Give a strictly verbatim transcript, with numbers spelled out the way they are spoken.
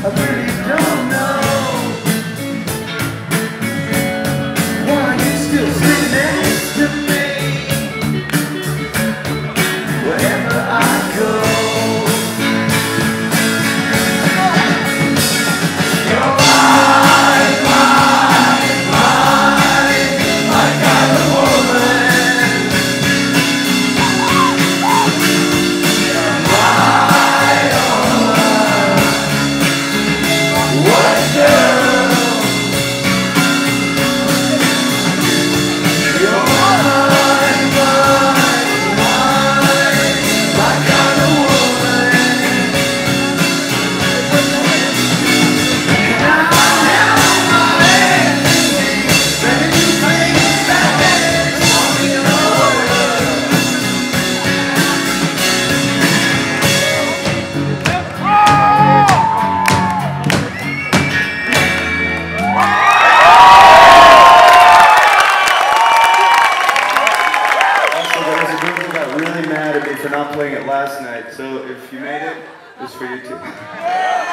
I really don't know why you still sit next to me wherever I go. You're mine, mine, mine, my kind of woman. You're my own. What a girl. You're mine, mine, mine, my kind of woman. And I'm down on my hands, begging you please back and tell me over. Also, there was a girl who got really mad at me for not playing it last night, so if you made it, it's for you too.